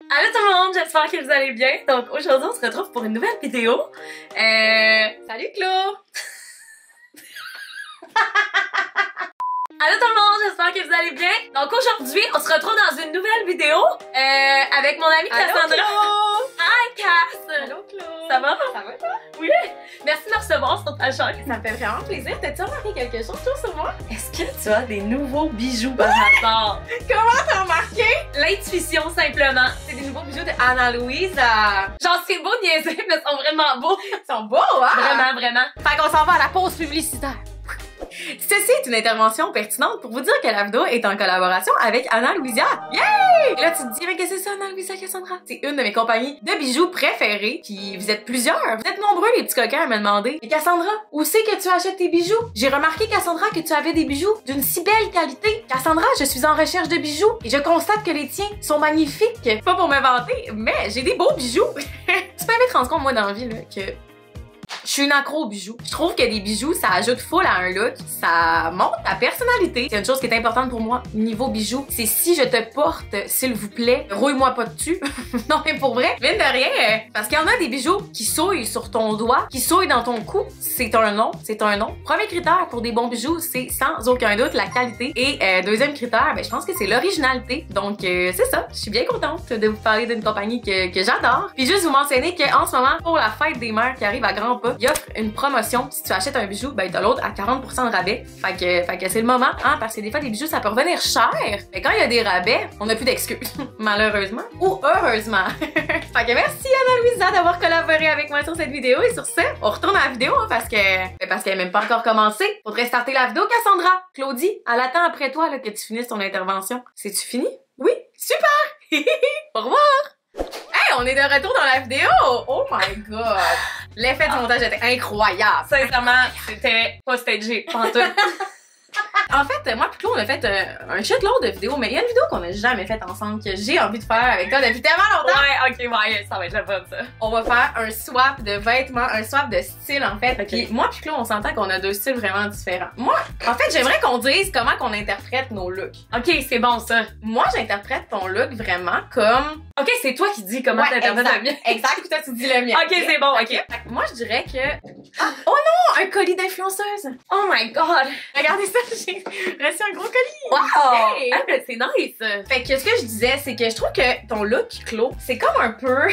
Allô tout le monde, j'espère que vous allez bien. Donc aujourd'hui on se retrouve pour une nouvelle vidéo. Salut Claude! Allô tout le monde, j'espère que vous allez bien. Donc aujourd'hui on se retrouve dans une nouvelle vidéo avec mon amie Cassandra. Hi Cass! Allô Claude! Ça va? Ça va toi? Oui! Merci de me recevoir sur ta chaîne. Ça me fait vraiment plaisir. T'as-tu remarqué quelque chose toi sur moi? Est-ce que tu as des nouveaux bijoux par hasard? Comment t'as remarqué? L'intuition simplement. C'est des nouveaux bijoux de Ana Luisa. Genre c'est beau de niaiser mais ils sont vraiment beaux. Ils sont beaux, hein? Vraiment, vraiment. Fait qu'on s'en va à la pause publicitaire. Ceci est une intervention pertinente pour vous dire que la vidéo est en collaboration avec Ana Luisa. Yay! Et là, tu te dis, mais qu'est-ce que c'est ça, Ana Luisa Cassandra? C'est une de mes compagnies de bijoux préférées. Puis vous êtes plusieurs. Vous êtes nombreux, les petits coquins, à me demander. Et Cassandra, où c'est que tu achètes tes bijoux? J'ai remarqué, Cassandra, que tu avais des bijoux d'une si belle qualité. Cassandra, je suis en recherche de bijoux et je constate que les tiens sont magnifiques. Pas pour me vanter, mais j'ai des beaux bijoux. Tu peux vite rendre compte, moi, dans la vie, là, que je suis une accro aux bijoux. Je trouve que des bijoux, ça ajoute full à un look. Ça montre ta personnalité. C'est une chose qui est importante pour moi, niveau bijoux. C'est si je te porte, s'il vous plaît, rouille-moi pas dessus. Non, mais pour vrai, mine de rien, parce qu'il y en a des bijoux qui souillent sur ton doigt, qui souillent dans ton cou. C'est un nom, c'est un nom. Premier critère pour des bons bijoux, c'est sans aucun doute la qualité. Et deuxième critère, ben, je pense que c'est l'originalité. Donc, c'est ça. Je suis bien contente de vous parler d'une compagnie que j'adore. Puis juste vous mentionner qu'en ce moment, pour la fête des mères qui arrive à grands pas, il offre une promotion. Si tu achètes un bijou, ben t'as l'autre à 40% de rabais. Fait que c'est le moment, hein, parce que des fois, des bijoux, ça peut revenir cher. Mais quand il y a des rabais, on n'a plus d'excuses. Malheureusement. Ou heureusement. Fait que merci Ana Luisa d'avoir collaboré avec moi sur cette vidéo. Et sur ce, on retourne à la vidéo, hein, parce qu'elle n'est même pas encore commencé. Faudrait starter la vidéo, Cassandra. Claudie, elle attend après toi là, que tu finisses ton intervention. C'est-tu fini? Oui? Super! Au revoir! Hey, on est de retour dans la vidéo! Oh my god! L'effet du montage était incroyable! Sincèrement, c'était pas stagé, pantoute. En fait, moi et Claude, on a fait un shitload de vidéos, mais il y a une vidéo qu'on a jamais faite ensemble que j'ai envie de faire avec toi depuis tellement longtemps! Ouais, ok, ouais, ça va être le fun, ça. On va faire un swap de vêtements, un swap de style en fait. Okay. Puis moi puis Claude, on s'entend qu'on a deux styles vraiment différents. Moi, en fait, j'aimerais qu'on dise comment qu'on interprète nos looks. Ok, c'est bon ça. Moi, j'interprète ton look vraiment comme... Ok, c'est toi qui dis comment t'interprètes le mien. Exact, puis toi tu dis le mien. Ok, c'est bon, ok. Moi, je dirais que... Ah, oh non, un colis d'influenceuse. Oh my god. Regardez ça, j'ai reçu un gros colis. Wow. Hey. Ah, mais c'est nice. Fait que ce que je disais, c'est que je trouve que ton look, Claude, c'est comme un peu...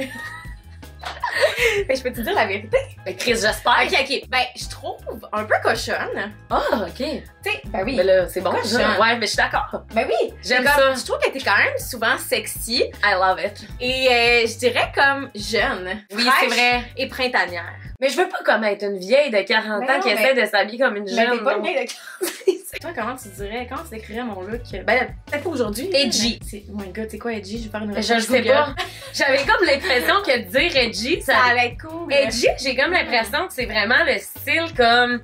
Fait, je peux te dire la vérité? Ben Chris, j'espère. Ok. Ben, je trouve un peu cochonne. Ah, ok. Tu sais, ben oui. Mais là, c'est bon. Cochonne. Ouais, mais je suis d'accord. Ben oui. J'aime comme, ça. Je trouve que t'es quand même souvent sexy. I love it. Et je dirais comme jeune. Oui, fraîche c'est vrai. Et printanière. Mais je veux pas comme être une vieille de 40 Mais ans non, qui essaie de s'habiller comme une Mais jeune. t'es pas une non. vieille de 40. Toi, comment tu dirais, comment tu décrirais mon look? Ben, peut-être pas aujourd'hui. Edgy. Oh my god, c'est quoi edgy? Je vais faire une Je le recherche sais Google. pas. J'avais comme l'impression que dire edgy, Ça ça... allait être cool. Edgy, j'ai comme l'impression que c'est vraiment le style comme...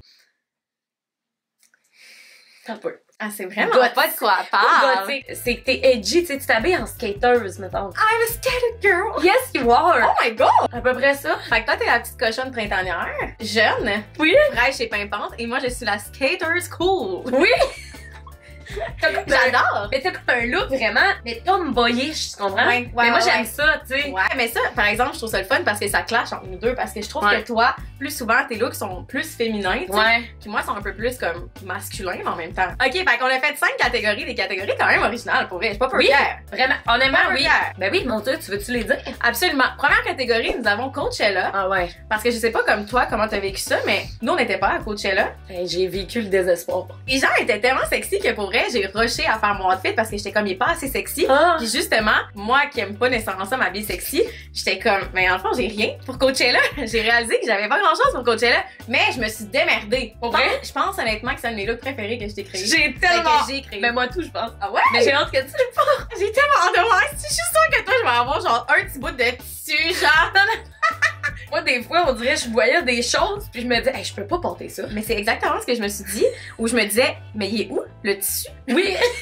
Un peu. Ah, c'est vraiment Gothique. pas de quoi elle parle. Gothique. C'est que t'es edgy, tu sais, tu t'habilles en skateuse, mettons. I'm a skater girl. Yes, you are! Oh my god! À peu près ça. Fait que toi, t'es la petite cochonne printanière, jeune, Oui! fraîche et pimpante, et moi, je suis la skater's cool. Oui! J'adore! Mais t'as comme un look vraiment, mais tomboyish, tu comprends? Ouais, mais moi, ouais, j'aime ouais. ça, tu sais. Ouais, mais ça, par exemple, je trouve ça le fun parce que ça clash entre nous deux, parce que je trouve Ouais. que toi, plus souvent, tes looks sont plus féminins, tu sais, Ouais. puis moi, sont un peu plus comme masculins en même temps. Ok, fait qu'on a fait 5 catégories, des catégories quand même originales, pour vrai, je suis pas peu Oui. fière. Vraiment, honnêtement, Pas oui. fière. Ben oui, mon Dieu, tu veux-tu les dire? Absolument. Première catégorie, nous avons Coachella, Ah ouais. parce que je sais pas comme toi comment t'as vécu ça, mais nous, on n'était pas à Coachella. Hey, j'ai vécu le désespoir. Les gens étaient tellement sexy que pour vrai, j'ai rushé à faire mon outfit parce que j'étais comme, il est pas assez sexy. Ah! Puis justement, moi qui aime pas nécessairement ça m'habiller sexy, j'étais comme, mais en le fond, j'ai rien pour Coachella. J'ai réalisé que j'avais pas grand chose pour Coachella, mais je me suis démerdée. Pour vrai, je pense honnêtement que c'est un de mes looks préférés que je t'ai créé. J'ai Fait tellement... que j'ai créé. Mais moi tout, je pense. Ah ouais? Mais j'ai hâte que tu le fasses. J'ai tellement hâte de voir. Je suis sûre que toi, je vais avoir genre un petit bout de tissu, genre. Moi, des fois, on dirait que je voyais des choses, puis je me disais, hey, je peux pas porter ça. Mais c'est exactement ce que je me suis dit, où je me disais, mais il est où le tissu? Oui!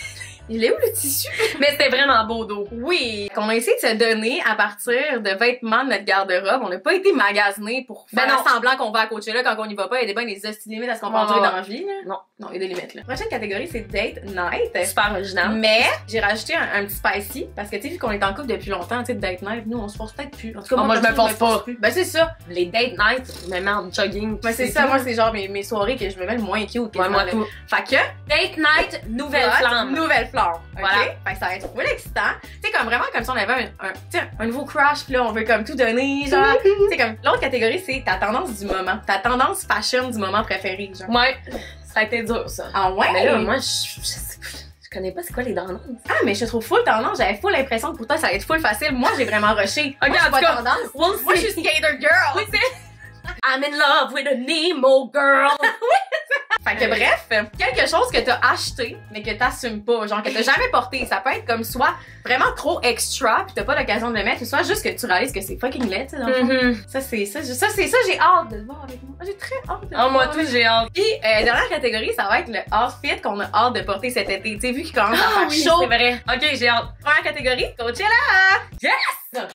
Il est où le tissu? Mais c'était vraiment beau d'eau. Oui. On a essayé de se donner à partir de vêtements de notre garde-robe. On n'a pas été magasiner pour faire semblant qu'on va à Coachella quand on y va pas. Il y a des bonnes des hosties limites à ce qu'on peut endurer dans la vie, là. Non. Non, il y a des limites, là. Prochaine catégorie, c'est date night. Super original. Mais j'ai rajouté un petit spicy parce que, tu sais, vu qu'on est en couple depuis longtemps, tu sais, date night, nous, on se force peut-être plus. En tout cas, moi je me force pas. Plus. Ben, c'est ça. Les date nights, je me mets en jogging. Ben, c'est ça. Moi, c'est genre mes soirées que je me mets le moins cute. Ouais, moi tout. Fait que, date night, nouvelle flamme. Nouvelle flamme. Voilà. OK? Fait que ça va être full excitant. Tu sais, comme vraiment comme si on avait un nouveau crush, pis là, on veut comme tout donner, genre. Tu sais, comme, l'autre catégorie, c'est ta tendance du moment. Ta tendance fashion du moment préféré, genre. Ouais. Ça a été dur, ça. Ah ouais? Mais là, moi, je connais pas c'est quoi les tendances. Ah, mais je te trouve full tendance. J'avais full l'impression que pour toi, ça allait être full facile. Moi, j'ai vraiment rushé. Ok, moi, en tout cas, tendance. Moi, je suis skater girl. Oui, c'est... I'm in love with a Nemo girl. Fait que bref, quelque chose que t'as acheté, mais que t'assumes pas, genre que t'as jamais porté. Ça peut être comme soit vraiment trop extra, pis t'as pas l'occasion de le mettre, ou soit juste que tu réalises que c'est fucking laid, tu sais, dans le fond. Ça, j'ai hâte de le voir avec moi. J'ai très hâte de le voir. Moi, tout, j'ai hâte. Puis, dernière catégorie, ça va être le outfit qu'on a hâte de porter cet été. Tu sais, vu qu'il commence à faire chaud. C'est vrai. Ok, j'ai hâte. Première catégorie, Coachella! Yes!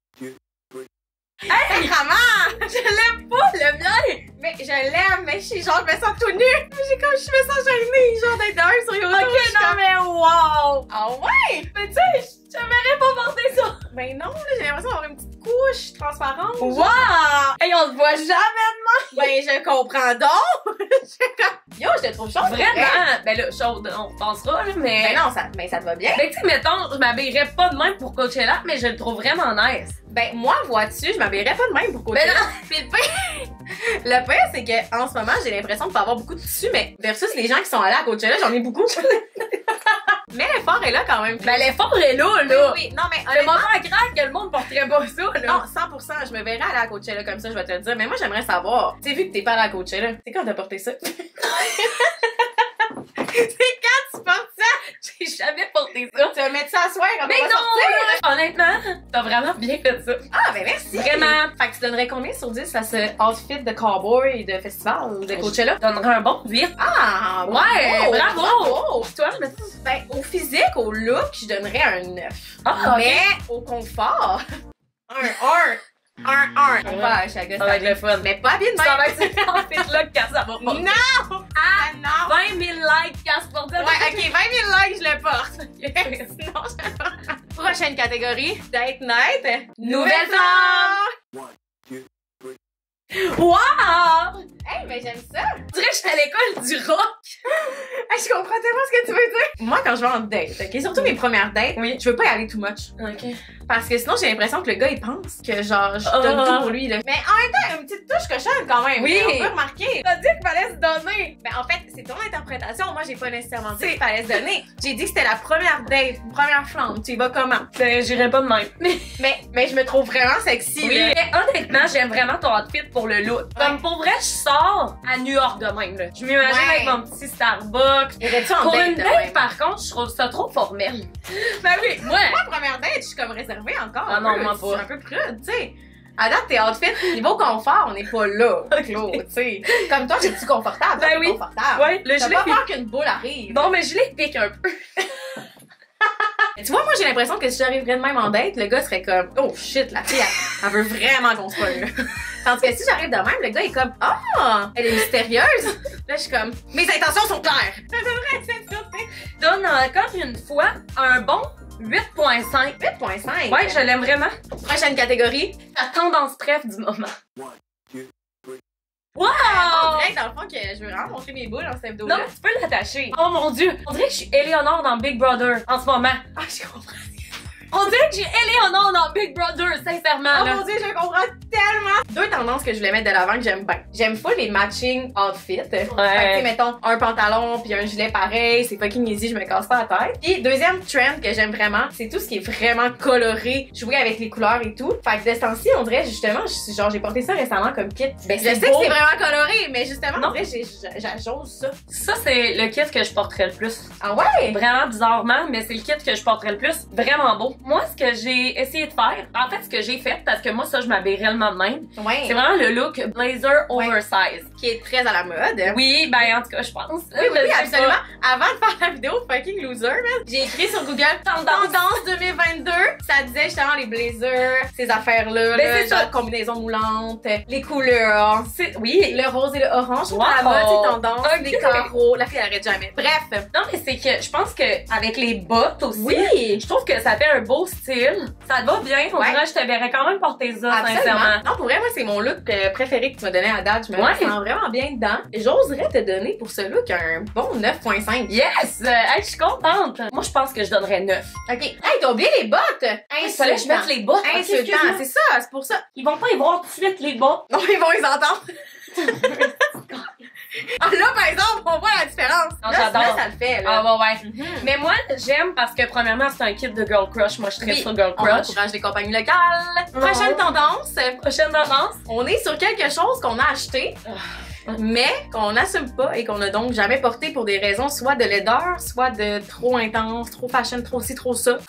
Hey, maman! Je l'aime pas, le mien! Mais je l'aime, mais je suis genre, je me sens tout nu! Je me sens gênée, genre d'être dehors sur YouTube. Ok, non, mais wow! Ah ouais! Mais tu sais, j'aimerais pas porter ça! Ben non, là, j'ai l'impression d'avoir une petite couche transparente. Wow! Hey, on se voit jamais de Ben, je comprends donc! Yo, je te trouve chaude! Vraiment! Ben là, chaude, on pensera, là, mais... Ben non, ça te va bien. Ben tu sais, mettons, je m'habillerais pas de même pour Coachella, mais je le trouve vraiment nice. Ben, moi, vois-tu, je m'habillerais pas de même pour Coachella. Ben non! Puis le pire, c'est que en ce moment, j'ai l'impression de pas avoir beaucoup de tissu, mais versus les gens qui sont allés à Coachella, j'en ai beaucoup. Mais l'effort est là quand même. Ben l'effort est là, là! Oui, non, mais le moment grave que le monde porterait pas ça, là! Non, 100%, je me verrais aller à Coachella comme ça, je vais te le dire. Mais moi, j'aimerais savoir, tu sais, vu que t'es pas allé à Coachella, c'est quand t'as porté ça? C'est quand tu portes ça? J'ai jamais porté ça! Tu vas mettre ça à soir quand mais on va sortir? Là, honnêtement, t'as vraiment bien fait ça. Ah, ben merci! Vraiment! Fait que tu donnerais combien sur 10 à ce outfit de cowboy de festival de Coachella? Je donnerais un bon 8. Ah! Ouais! Bravo! Bravo. Toi, je me dis... Ben, au physique, au look, je donnerais un 9. Ah, mais au confort, un 1. On va à chaque ça va être le fun. Mais pas bien de même. Ça va être cet outfit-là que ça va pas. Non! Ah, non! 20 000 likes, casse pour dire. Ouais, ok, 20 000 likes, je le porte. Sinon, je le porte. Prochaine catégorie, date night. Nouvelle flamme! Wow! Hey, mais j'aime ça! On dirait que j'étais à l'école du rock! Hey, je comprends tellement ce que tu veux dire! Moi, quand je vais en date, ok? Surtout mes premières dates, je veux pas y aller too much. Ok. Parce que sinon, j'ai l'impression que le gars, il pense que genre, je donne tout pour lui, là. Mais en même temps, une petite touche cochonne quand même. Oui! On peut remarquer. T'as dit qu'il fallait se donner! Ben, en fait, c'est ton interprétation. Moi, j'ai pas nécessairement dit qu'il fallait se donner. J'ai dit que c'était la première date, une première flamme. Tu y vas comment? Ben, j'irais pas de même. Mais je me trouve vraiment sexy, oui, là. mais honnêtement, j'aime vraiment ton outfit pour le look. Ouais. Comme pour vrai, je sors à New York de même, là. Je m'imagine avec mon petit Starbucks. Irais-tu en Pour date une de date, même? par contre, je trouve ça trop formel. Ben oui, moi. Moi, première date, je suis comme réservée encore. Ah non, moi Je suis pas. un peu prude, tu sais. À date, tes outfits, niveau confort, on n'est pas là, Claude, tu sais. Comme toi, j'ai-tu confortable? Ben oui. Confortable. Ouais, le T'as gilet. pas peur qu'une boule arrive. Bon, mais je les pique un peu. Tu vois, moi, j'ai l'impression que si j'arriverais de même en date, le gars serait comme, oh shit, la fille, elle veut vraiment qu'on se pogne. Tandis que si j'arrive de même, le gars est comme, ah, elle est mystérieuse. Là, je suis comme, mes intentions sont claires. C'est vrai, c'est ça. Donne encore une fois un bon 8.5. 8.5. Ouais, je l'aime vraiment. Prochaine catégorie. La tendance préf du moment. Wow! On dirait que dans le fond, que je veux vraiment montrer mes boules en cette vidéo-là. Non, tu peux l'attacher. Oh mon dieu, on dirait que je suis Eleanor dans Big Brother en ce moment. Ah, je comprends. On dirait que j'ai Eleanor dans Big Brother, sincèrement. Oh là. mon dieu, je comprends tellement! Deux tendances que je voulais mettre de l'avant que j'aime bien. J'aime pas les matching outfits. Fait que, tu sais, mettons, un pantalon puis un gilet pareil, c'est fucking easy, je me casse pas la tête. Puis deuxième trend que j'aime vraiment, c'est tout ce qui est vraiment coloré, jouer avec les couleurs et tout. Fait que de ce temps-ci, on dirait justement, genre j'ai porté ça récemment comme kit. Ben, je sais que c'est vraiment coloré, mais justement, on dirait j'ajose ça. Ça, c'est le kit que je porterais le plus. Ah ouais? Vraiment bizarrement, mais c'est le kit que je porterais le plus. Vraiment beau. Moi, ce que j'ai essayé de faire, en fait, ce que j'ai fait, parce que moi, ça, je m'habillerais réellement de même. Ouais. C'est vraiment le look blazer oversize. Qui est très à la mode. Oui, ben en tout cas, je pense. Oui, absolument. Avant de faire la vidéo fucking loser, man, j'ai écrit sur Google Tendance 2022. Ça disait justement les blazers, ces affaires-là, Ben, là, c'est ça. genre combinaisons moulantes, les couleurs, Oui. le rose et le orange, Wow. à la mode, c'est tendance, Ok. les carreaux. La fille arrête jamais. Bref. Non, mais c'est que je pense que avec les bottes aussi, Oui. je trouve que ça fait un beau style. Ça te va bien. On Ouais. dirait que je te verrais quand même porter ça, Absolument. sincèrement. Non, pour vrai, moi, c'est mon look préféré que tu m'as donné à date. Je me Ouais. sens vraiment bien dedans. Et j'oserais te donner pour ce look un bon 9.5. Yes! Hey, je suis contente. Moi, je pense que je donnerais 9. OK. Hey, t'as oublié les bottes! Il fallait que je mette les bottes. Ok, Insultant, excuse-moi. c'est ça, c'est pour ça. Ils vont pas y voir tout de suite les bottes. Non, ils vont les entendre. Ah, là, par exemple, on voit la différence. Non, Là, j'adore. là, ça le fait, Ah là. ouais. Mhm. Mais moi, j'aime parce que premièrement, c'est un kit de Girl Crush. Moi, je suis très Oui. sur Girl On Crush. encourage les compagnies locales. Prochaine tendance. Prochaine tendance. On est sur quelque chose qu'on a acheté, mais qu'on n'assume pas et qu'on n'a donc jamais porté pour des raisons soit de laideur, soit de trop intense, trop fashion, trop ci, trop ça.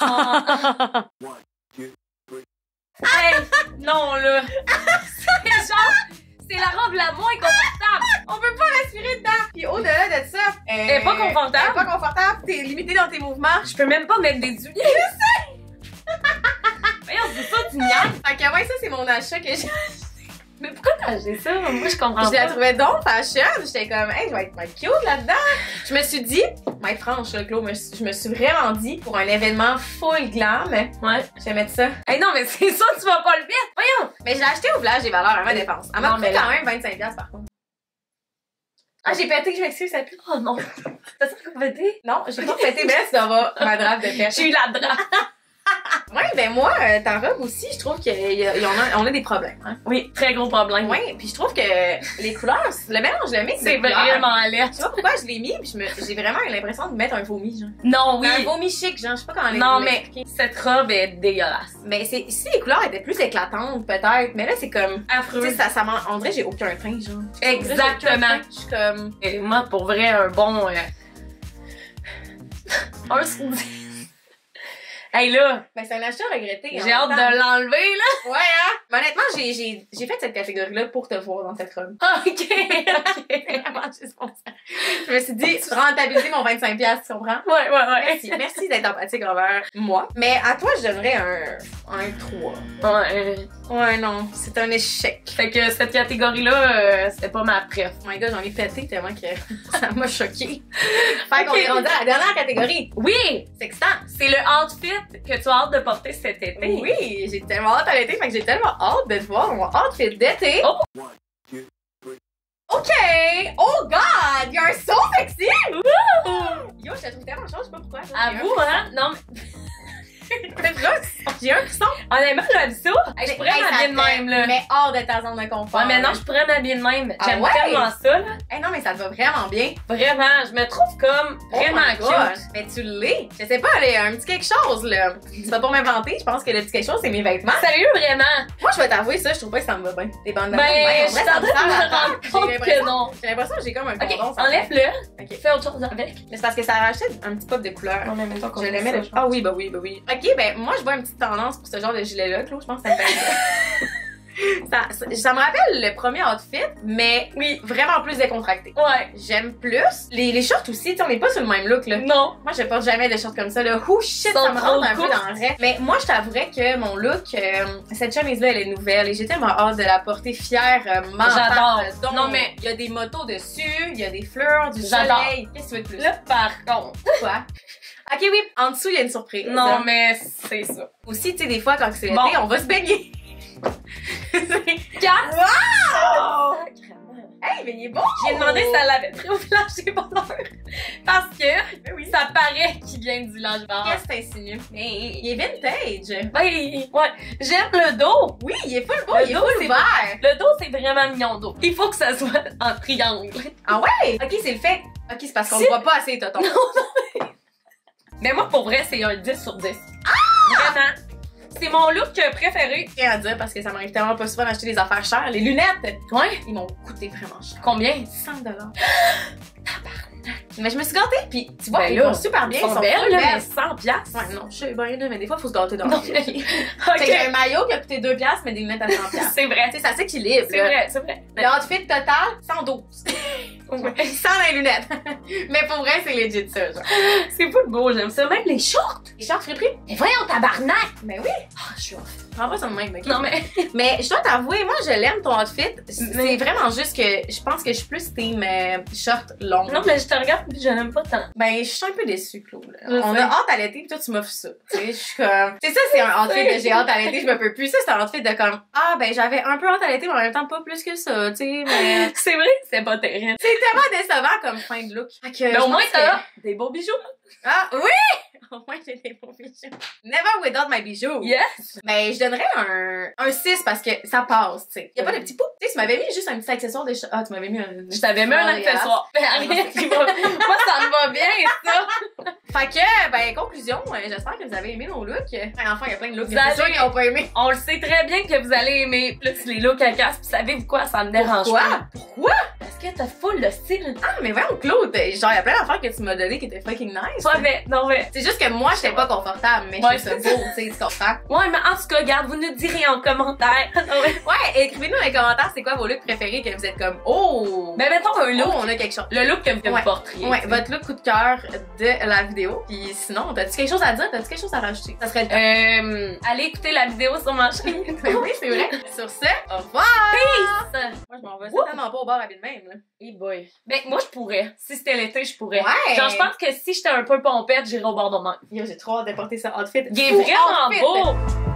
Hey, non là. C'est genre, c'est la robe la moins confortable. On peut pas respirer dedans. Puis au-delà de ça, Elle est pas confortable. Elle est pas confortable. T'es limité dans tes mouvements. Je peux même pas mettre des souliers. Je sais. Voyons, c'est ça, tu niaises. Fait que ouais, ça c'est mon achat que j'ai. Mais pourquoi t'as acheté ça? Moi, je comprends Je la pas. trouvais donc fashion. J'étais comme, hey, je vais être cute là-dedans. Je me suis dit, pour être franche, là, Claude, je me suis vraiment dit, pour un événement full glam, Ouais. je vais mettre ça. Hey, non, mais c'est ça, tu vas pas le mettre. Voyons. Mais je l'ai acheté au village des valeurs à ma dépense. Elle m'a Non, coûté mais là- quand même 25$ par contre. Ah, j'ai pété, je m'excuse, ça pue. Oh non. T'as ça qu'on pété? Non, j'ai pas pété, mais ça va, ma drape de pêche. J'ai eu la drape. Ouais, ben moi, ta robe aussi, je trouve qu'on a des problèmes. Hein. Oui, très gros problème. Ouais, puis je trouve que les couleurs, le mélange, le mix C'est de couleurs, vraiment laid. tu vois pourquoi je l'ai mis, puis j'ai vraiment eu l'impression de mettre un vomi, genre. Non, oui. Un vomi chic, genre, je sais pas comment Non, l'expliquer. mais cette robe est dégueulasse. Mais si les couleurs étaient plus éclatantes, peut-être, mais là, c'est comme, tu Affreux. sais, ça on dirait que j'ai aucun teint, genre. Exactement. Je suis comme, Et moi, pour vrai, un bon... un sur 10. Hey là, ben c'est un achat regretté. j'ai hâte de l'enlever là. Ouais, hein? Mais honnêtement, j'ai fait cette catégorie-là pour te voir dans cette robe. Ok, ok. Vraiment, juste pour ça. Je me suis dit, rentabiliser mon 25$, tu comprends? Ouais, ouais, ouais. Merci d'être empathique envers moi. Mais à toi, je donnerais un 3. Ouais. Ouais, non, c'est un échec. Fait que cette catégorie-là, c'était pas ma préf. Oh my god, j'en ai pété tellement que ça m'a choqué. Fait qu'on est rendu à la dernière catégorie. Oui! C'est excitant. C'est le outfit que tu as hâte de porter cet été. Oui, j'ai tellement hâte à l'été, fait que j'ai tellement hâte de te voir mon outfit d'été. Oh. OK! Oh god! You're so sexy! Yo, je te trouve tellement chaude, je sais pas pourquoi. À vous, hein? Non, mais J'ai un frisson. honnêtement, j'aime ça. Hey, je pourrais m'habiller de même, là. Mais hors de ta zone de confort. Ouais, mais non, je pourrais m'habiller de même. Ah J'aime ouais? tellement ça, là. Hey, non, mais ça te va vraiment bien. Vraiment, je me trouve comme vraiment Oh my God. cute. Mais tu l'es. Je sais pas, là, un petit quelque chose, là. C'est pas pour m'inventer, je pense que le petit quelque chose, c'est mes vêtements. Sérieux, vraiment? Moi, je vais t'avouer ça, je trouve pas que ça me va bien. Les bandes de Ben, main, je suis en train de me rendre compte que non. J'ai l'impression que j'ai comme un Ok, cordon. sans enlève-le. Ok. Fais autre chose avec. Mais c'est parce que ça rajoute un petit pop de couleur. Non, mais mettons qu'on Je fait l'aimais. ça, le- je pense. Ah oui, bah oui, bah oui. Ok, ben moi je vois une petite tendance pour ce genre de gilet-là, Claude. Je pense que ça me fait. ça me rappelle le premier outfit, mais Oui. vraiment plus décontracté. Ouais. J'aime plus. Les shorts aussi, tu sais, on n'est pas sur le même look là. Non. Moi, je porte jamais de shorts comme ça, là. Ouh, shit, Sont ça me trop rentre un peu courtes. dans le reste. Mais moi, je t'avouerais que mon look, cette chemise-là, elle est nouvelle et j'ai tellement hâte de la porter fière, J'adore. Donc, Non, mais- il y a des motos dessus, il y a des fleurs, du J'adore. soleil. Qu'est-ce que tu veux de plus? Là, par contre. Quoi? Ok, oui, en dessous, il y a une surprise. Non, mais c'est ça. Aussi, tu sais, des fois, quand c'est l'été, Bon. on va se baigner. 4. Wow! Hey, mais il est bon! J'ai demandé si ça l'avait pris au village des voleurs. Parce que ça paraît qu'il vient du village vert. Qu'est-ce que t'insinues? Mais il est vintage. Ben, ouais. J'aime le dos. Oui, il est full beau, Le il est dos, full c'est vert. Le dos, c'est vraiment mignon dos. Il faut que ça soit en triangle. Ah ouais? Ok, c'est le fait. Ok, c'est parce qu'on Si- le voit pas assez, Toton. Mais moi, pour vrai, c'est un 10 sur 10. Vraiment. C'est mon look préféré. Je tiens à dire parce que ça m'arrive tellement pas souvent d'acheter des affaires chères. Les lunettes, Ouais. ils m'ont coûté vraiment cher. Combien? 100$. Mais je me suis gâtée, puis tu vois, Ben ils là, vont super bien, Ils sont belles, full là, belles. mais 100 piastres. Ouais, non, je sais bien, là, mais des fois, il faut se gâter dans Non, la vie. mais- Fait que j'ai Ok. un maillot qui a coûté 2 piastres, mais des lunettes à 100 piastres. C'est vrai. Tu sais, ça s'équilibre, C'est là. vrai, c'est vrai. Le outfit total, 112. Ouais. Sans les lunettes. Mais pour vrai, c'est legit ça, genre. C'est pas beau, j'aime ça. Même les shorts. Les shorts friperies? Mais voyons, tabarnak! Ben oui. Ah, je suis off. Prends pas ça de même, ok? Non, mais. Mais je dois t'avouer, moi, je l'aime ton outfit. C'est vraiment juste que je pense que je suis plus team short long. Non, mais je te regarde puis je l'aime pas tant. Ben, je suis un peu déçue, Claude. Je On sais. a hâte à l'été, pis toi, tu m'offres ça. Tu sais, je suis comme. C'est ça, c'est un outfit de j'ai hâte à l'été, je me peux plus. Ça, c'est un outfit de comme, ah, ben, j'avais un peu hâte à l'été, mais en même temps, pas plus que ça, tu sais, mais. C'est vrai que c'est pas terrible. C'est tellement décevant comme fin de look. Fait que Mais je au moins, pense t'as des beaux bijoux. Ah, oui! Au moins, j'ai des beaux bijoux. Never without my bijoux. Yes! Ben, je donnerais un 6 parce que ça passe, tu sais. Y'a pas de petits poux. Tu sais, tu m'avais mis juste un petit accessoire de Ah, tu m'avais mis un. Je t'avais mis un accessoire. Ben, rien qui va. Moi, ça me va bien, ça. Fait que, ben, conclusion, j'espère que vous avez aimé nos looks. Enfin, il y a plein de looks Vous que c'est allez- sûr qu'ils ont pas aimé. On le sait très bien que vous allez aimer plus les looks à casse. Pis savez-vous quoi? Ça me dérange Pourquoi? pas. Pourquoi? Parce que t'as full le style. Ah, mais voyons, Claude, genre, il y a plein d'affaires que tu m'as donné qui étaient fucking nice. Pas vrai, non, mais. C'est juste que moi, j'étais pas confortable, mais Ouais, je trouve ça beau, tu sais, tu comprends? Ouais, mais en tout cas, regarde, vous nous direz en commentaire. Ouais, écrivez-nous dans les commentaires c'est quoi vos looks préférés que vous êtes comme, oh! Ben, mettons un Oh, look. on a quelque chose. Le look que vous Ouais. porteriez. Ouais, votre look coup de cœur de la vidéo. Puis sinon, t'as-tu quelque chose à dire? T'as-tu quelque chose à rajouter? Ça serait le temps. Allez écouter la vidéo sur ma chaîne. Oui, c'est vrai. Sur ce, au revoir! Peace! Moi, je m'en vais Wouh! certainement pas au bar à de même, là. Hey boy. Ben, moi, je pourrais. Si c'était l'été, je pourrais. Ouais! Genre, je pense que si j'étais un peu pompette, j'irais au bord de mer. Yo, j'ai trop hâte de porter ce outfit. Il est Fou vraiment outfit. beau!